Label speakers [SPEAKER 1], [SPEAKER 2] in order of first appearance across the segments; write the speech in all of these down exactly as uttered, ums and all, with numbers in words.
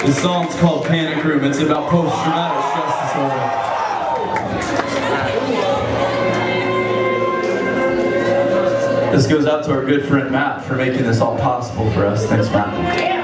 [SPEAKER 1] This song's called Panic Room. It's about post-traumatic stress disorder. This goes out to our good friend Matt for making this all possible for us. Thanks, Matt.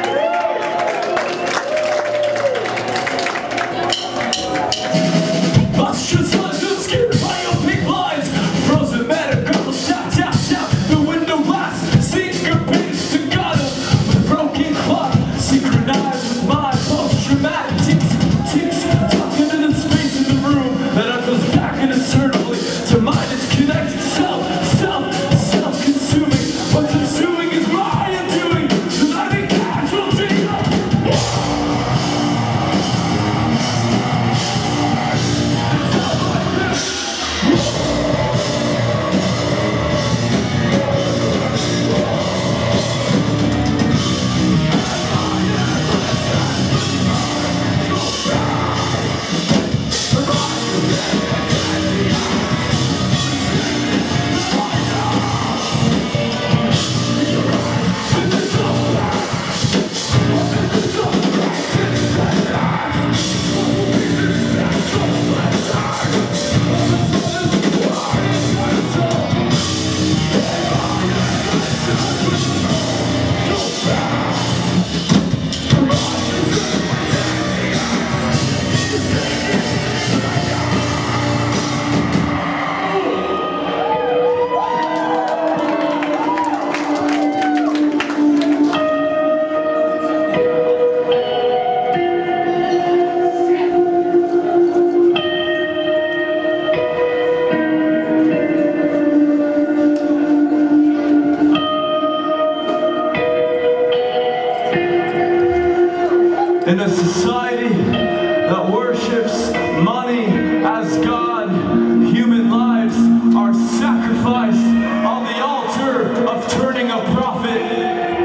[SPEAKER 1] In a society that worships money as God, human lives are sacrificed on the altar of turning a profit.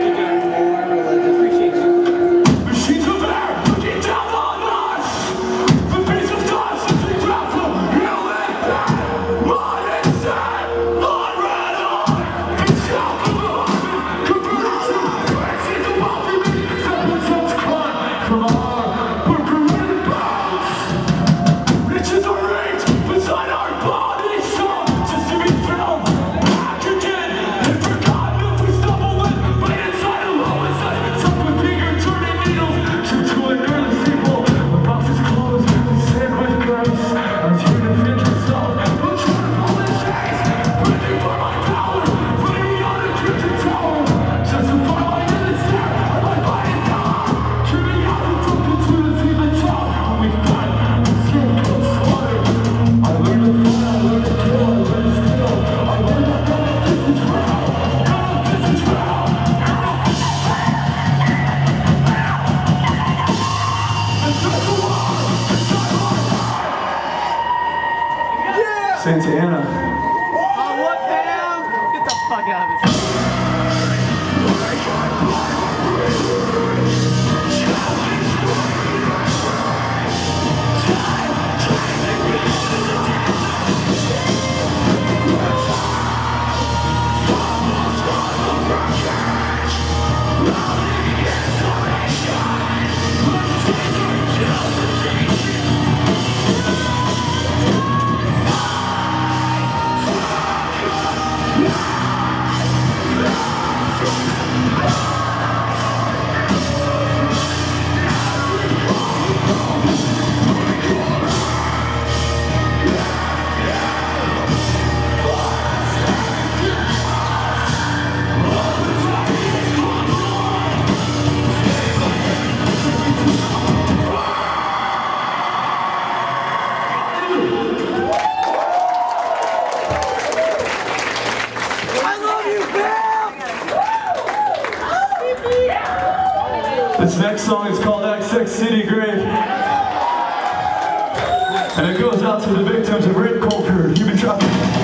[SPEAKER 1] Machines of air looking down on us. The piece of dust as we grapple, you and that. One instead, one red on. The shout of the harvest, converted to races of population. Episodes caught from our perverted bounds. Riches are raked beside our bodies, so just to be thrown back again and forgotten if we stumble in. Right inside a lowest that's up with bigger turning needles. Shoot to an early steeple. The box is closed, we stand with grace. As you defend yourself, don't try to pull the chase. Breathing for my power, putting me on a crimson tower. Justify my endless stare of my body's power. Trimming out the token to the sea the top. When we fight, the skin comes slaughter. I learn to fight, I learn to kill, I learn to steal. I learn that none of this is real. None of this is real. And that's the war inside my heart. Santa Ana.
[SPEAKER 2] Oh, what the hell? Get the fuck out of this.
[SPEAKER 1] This next song is called X X City Grave. And it goes out to the victims of rape culture, human trafficking.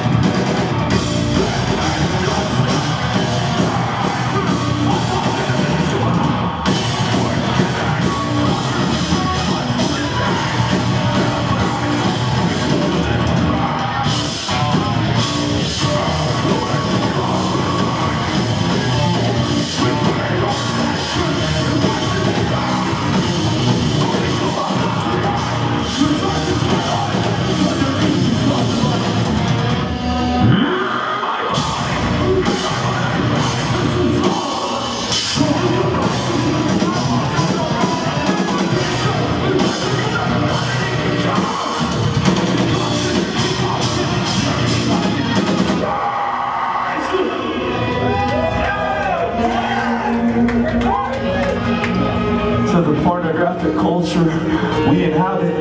[SPEAKER 1] roots of the pornographic culture we inhabit.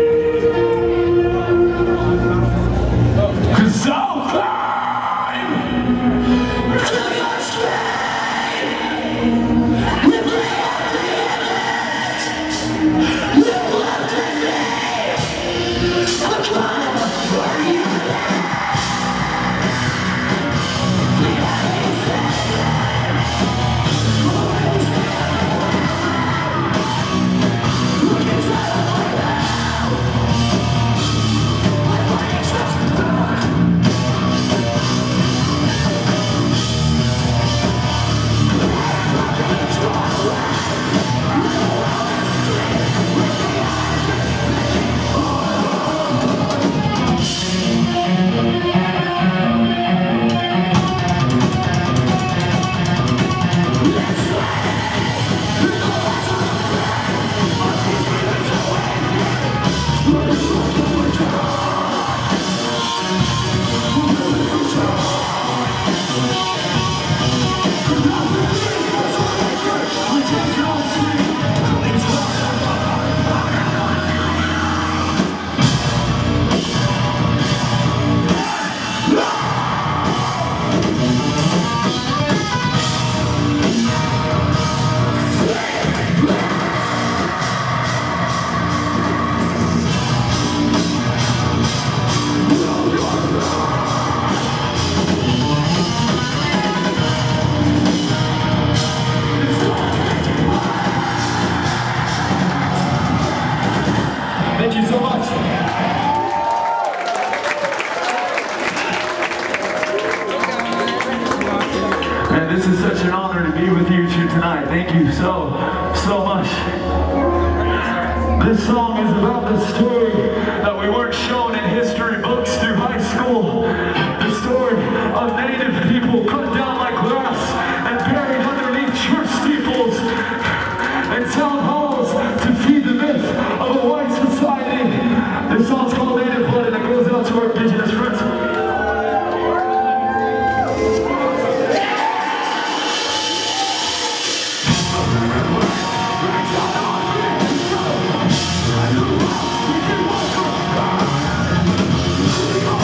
[SPEAKER 1] Cause I'll climb to your skin with me at the end. You left me, I'll climb for you. Thank you so much. Man, this is such an honor to be with you two tonight. Thank you so, so much. This song is about the story that we weren't shown in history books through high school. The story of native people cut down like grass and buried underneath church steeples and town halls to feed the myth of a white society. This song's called Native Blood, and it goes out to our indigenous friends. Oh,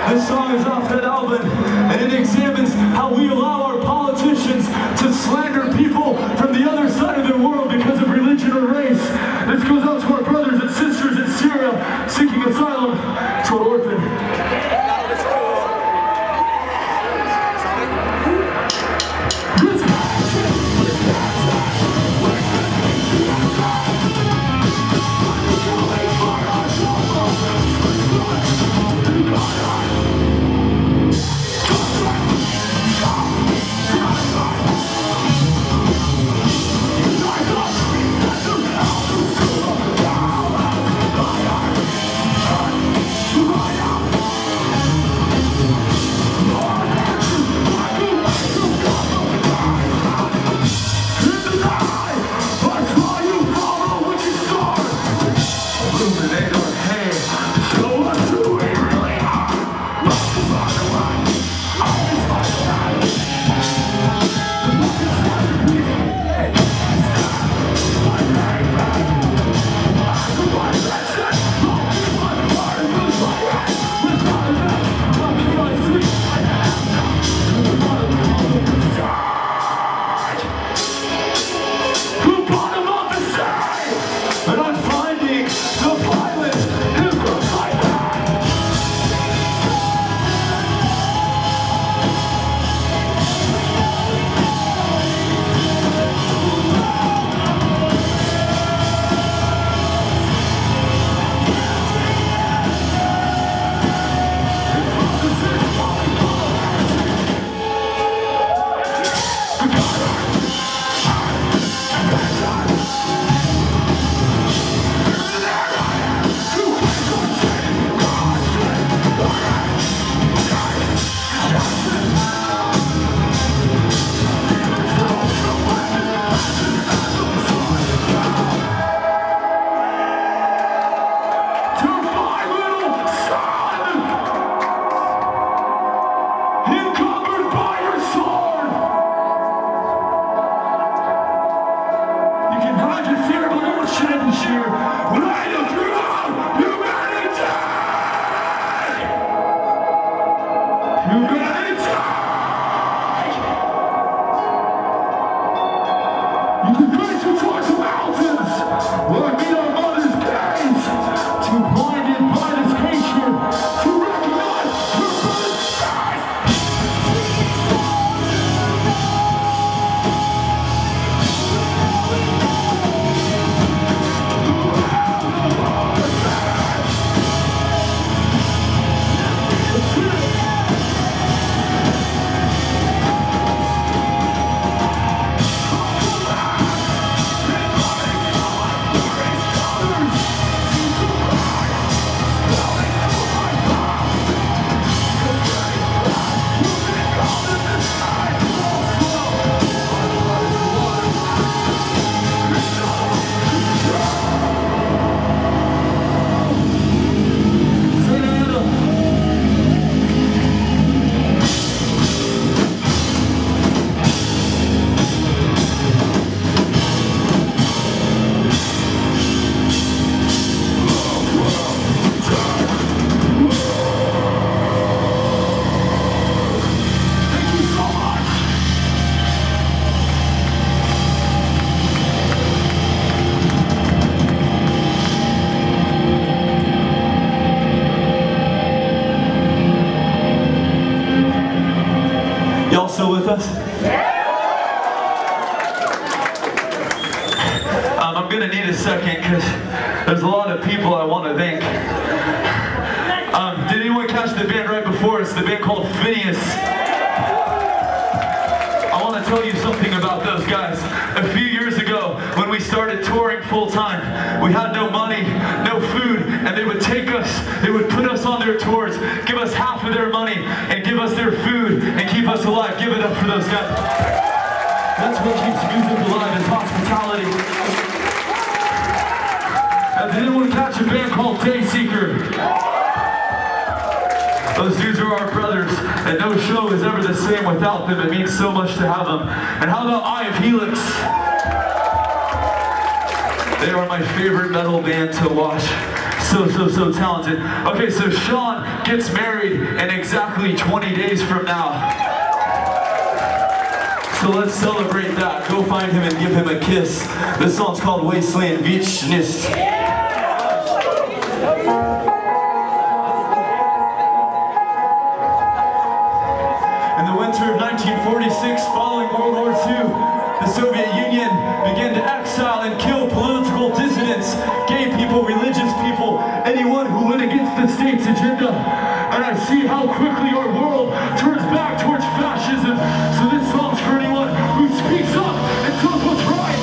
[SPEAKER 1] This song is off that album, and it examines how we allow our politicians to slander people from the other side of the world because of religion or race. This goes out to our brothers and sisters in Syria seeking asylum. To an orphan. Y'all still with us? Um, I'm gonna need a second because there's a lot of people I want to thank. Um, did anyone catch the band right before us? The band called Phineas. I want to tell you something about those guys. A few years ago, when we started touring full time, we had no money, no food, and they would take us, they would put us on their tours, give us half of their money, and give us their food, and keep us alive. Give it up for those guys. That's what keeps music alive, is hospitality. Now, did anyone catch a band called Dayseeker? Those dudes are our brothers, and no show is ever the same without them. It means so much to have them. And how about Eye of Helix? They are my favorite metal band to watch. So, so, so talented. Okay, so Sean gets married in exactly twenty days from now. So let's celebrate that. Go find him and give him a kiss. This song's called Wasteland Beachnist. In the winter of nineteen forty-six, following World War Two, the Soviet Union began to exile and kill political dissidents, gay people, religious people, anyone who went against the state's agenda. And I see how quickly our world turns back towards fascism. So this song's for anyone who speaks up and tells what's right.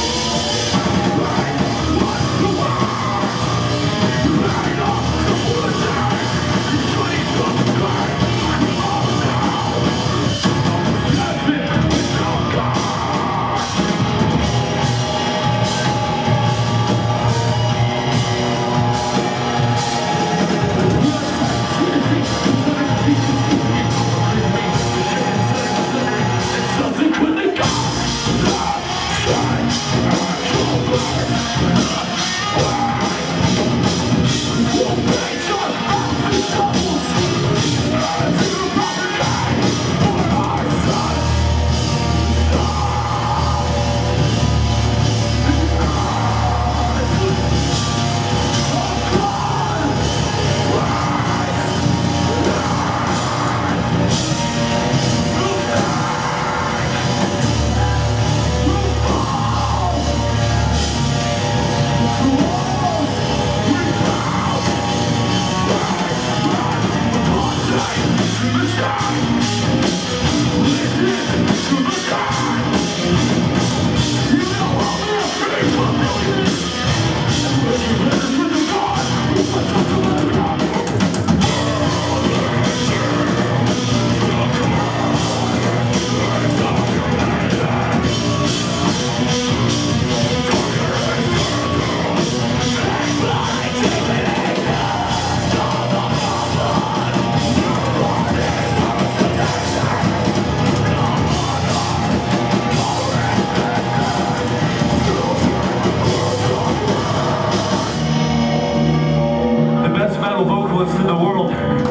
[SPEAKER 1] Vocalist in the world.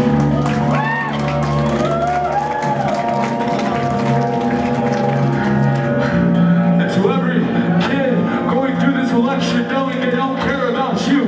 [SPEAKER 1] And to every kid going through this election knowing they don't care about you.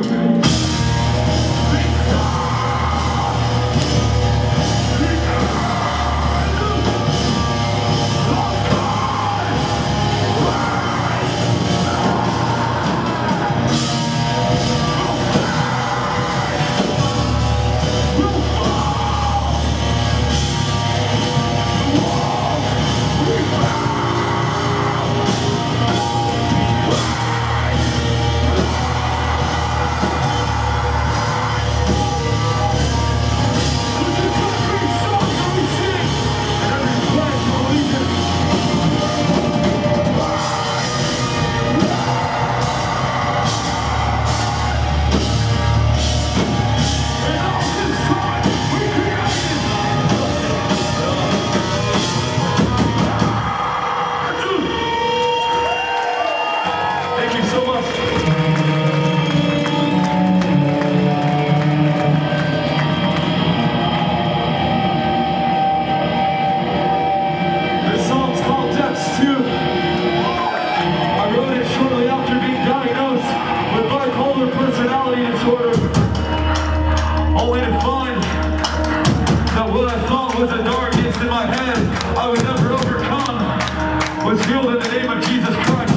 [SPEAKER 1] Was a darkness in my head I would never overcome, was healed in the name of Jesus Christ.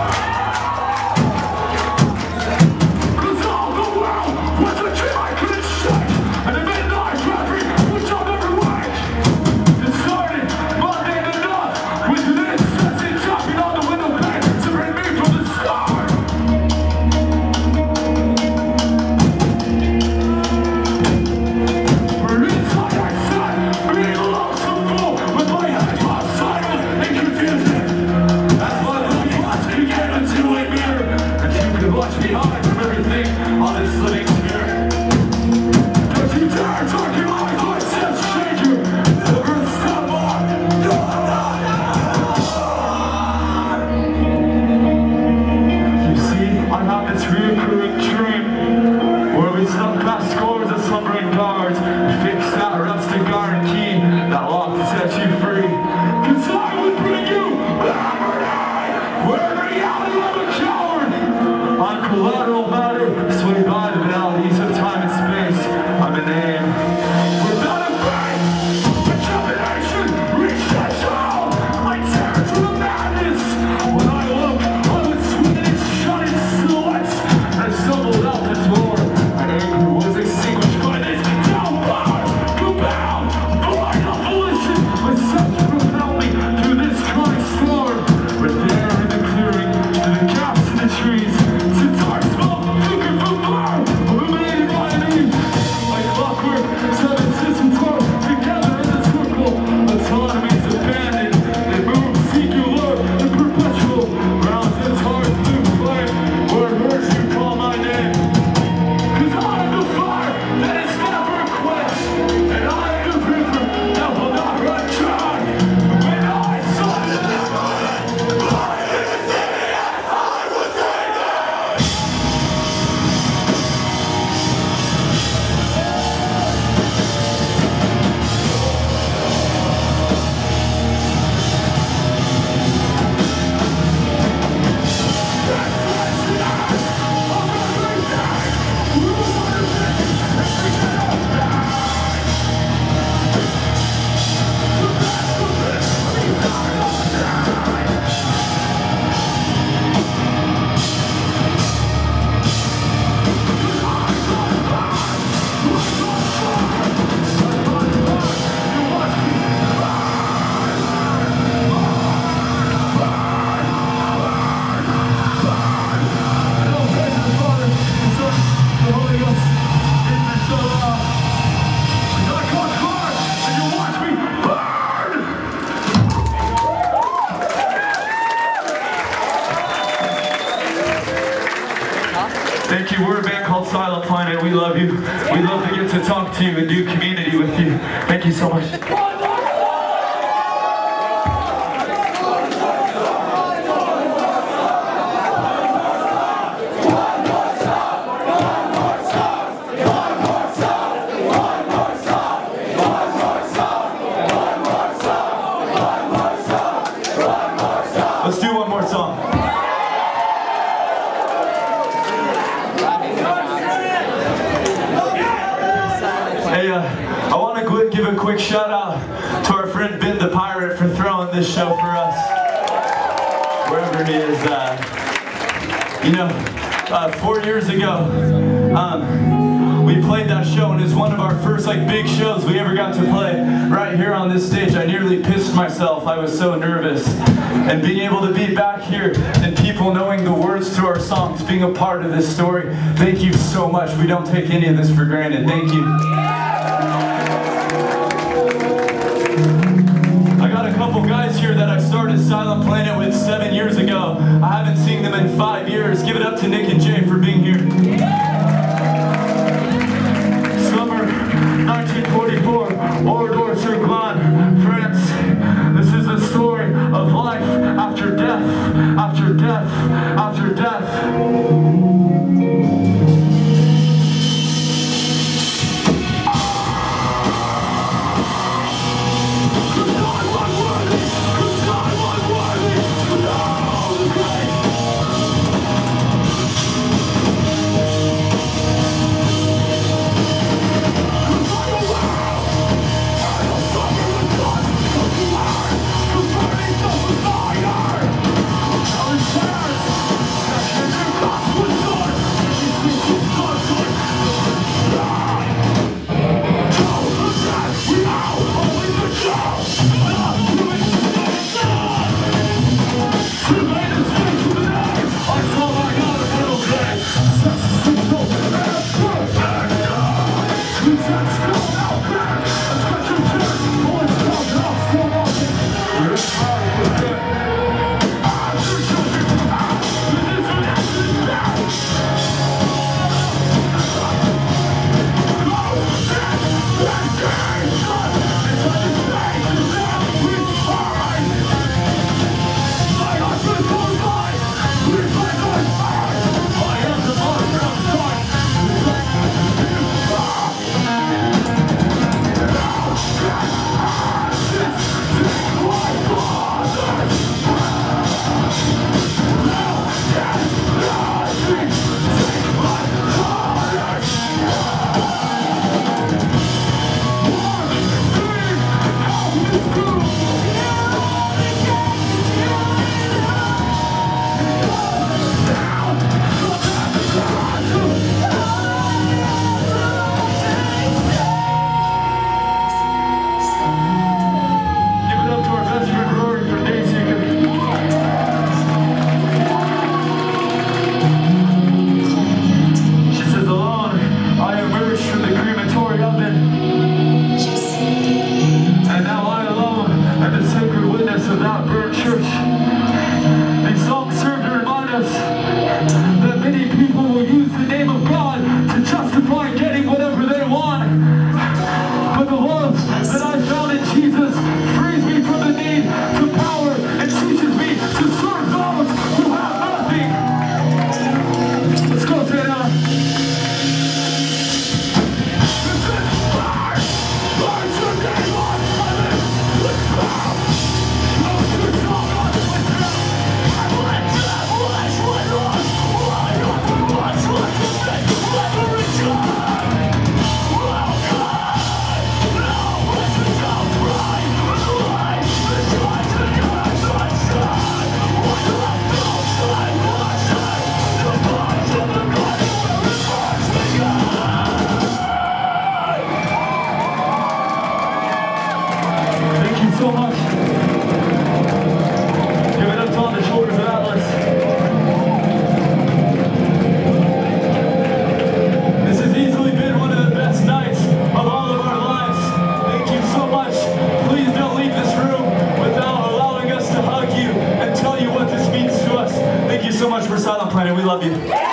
[SPEAKER 1] Cause all the world was a dream I couldn't shake, and a midnight reverie which I'll never wake. It started Monday enough with this message chopping on the window pane to bring me from the start. We're inside I sat, being a lonesome fool with my head on silent and confusing. That's what I was began to Silent Planet. We love you. We love to get to talk to you and do community with you. Thank you so much. Let's do one more song. Hey, uh, I want to give a quick shout out to our friend Ben the Pirate for throwing this show for us. Wherever he is, uh, you know, uh, four years ago, um, we played that show, and it's one of our first like big shows we ever got to play right here on this stage. I nearly pissed myself. I was so nervous. And being able to be back here and people knowing the words to our songs, being a part of this story, thank you so much. We don't take any of this for granted. Thank you. I got a couple guys here that I started Silent Planet with seven years ago. I haven't seen them in five years. Give it up to Nick and Jay for being here. Summer nineteen forty-four, Oradour-sur-Glane, France. This is the story of life after death, after death, after death. So much for Silent Planet. We love you.